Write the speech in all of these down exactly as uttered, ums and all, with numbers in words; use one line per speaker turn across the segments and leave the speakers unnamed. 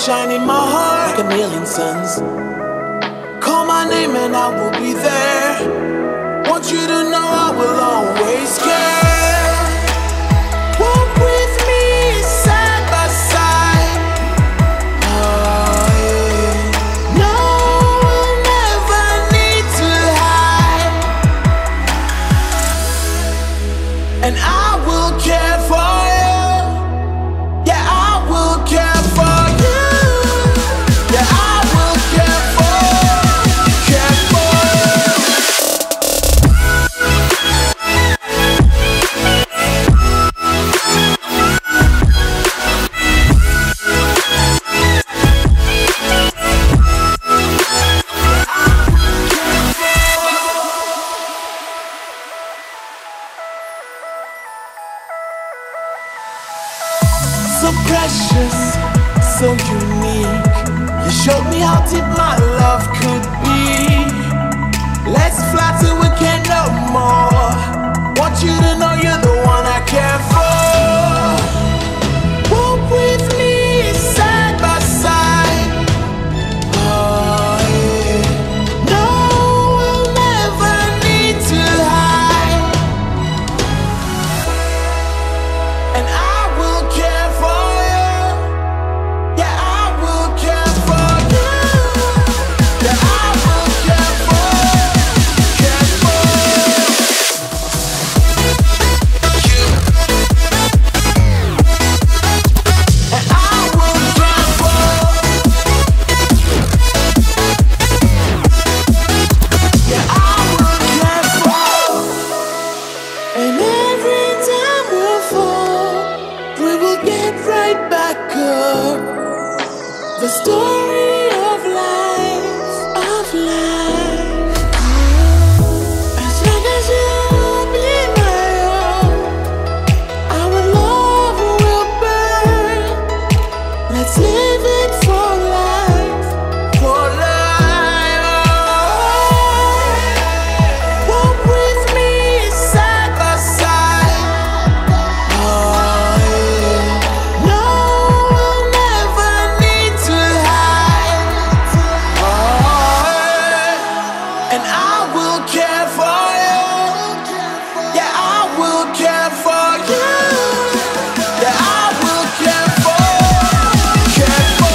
shine in my heart like a million suns. Call my name and I will be there. Want you to know I will always care. Walk with me side by side. Oh, yeah. No, we'll never need to hide. And I will care for you. Yeah, I will care for you. Yeah, I will care for you. Care for you. So precious, so unique. You showed me how deep my love could be. Let's fly till we can't no more. Want you to know you're the one I care for. Walk with me side by side. Oh, yeah. No, we'll never need to hide. And I will care for you. Yeah, I will care for you. Yeah, I will care for you. Care for you. And I will care for you. Yeah, I will care for you. And every time we fall, we will get right back up. The story of life, of life. As long as you be my own, our love will burn. Let's live it for life, for life. Walk with me side by side. Oh, yeah. No, we'll never need to hide. Oh, yeah. And I will care for you. Yeah, I will care for you. Yeah, I will care for you. Care for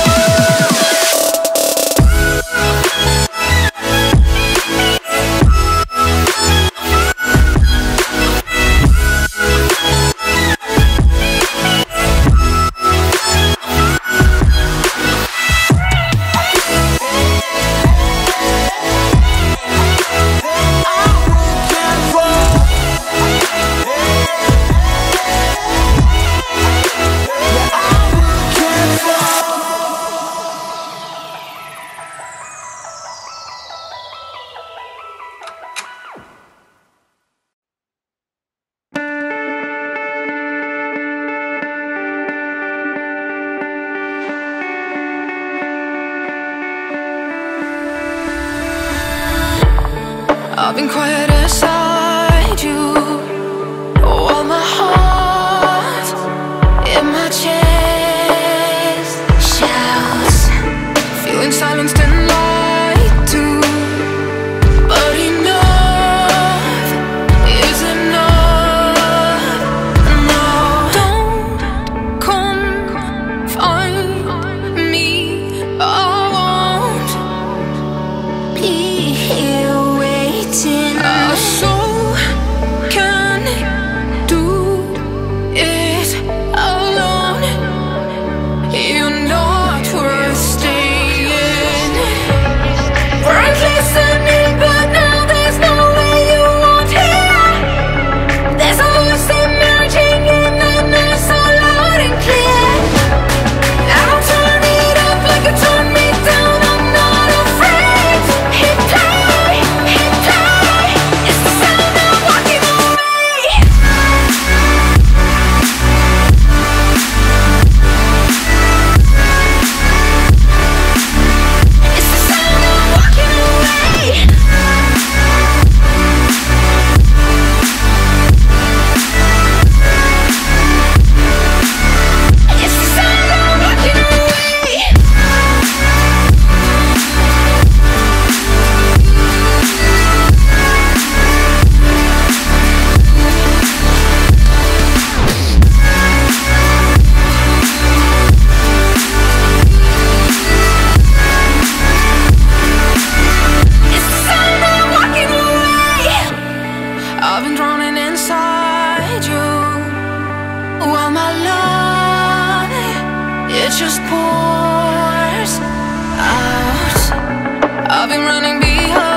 I've been quiet inside you. All my heart in my chest shouts, feeling silenced and lied to. But enough is enough. No, don't come find me. I won't be here waiting. Our soul can do it alone. You're not worth staying. running behind.